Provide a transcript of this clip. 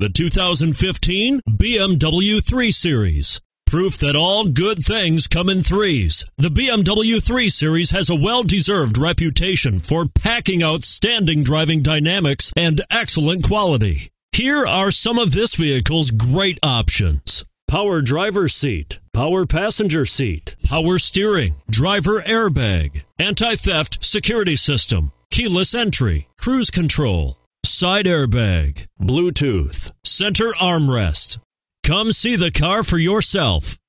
The 2015 BMW 3 Series. Proof that all good things come in threes. The BMW 3 Series has a well-deserved reputation for packing outstanding driving dynamics and excellent quality. Here are some of this vehicle's great options: power driver's seat, power passenger seat, power steering, driver airbag, anti-theft security system, keyless entry, cruise control, side airbag, Bluetooth, center armrest. Come see the car for yourself.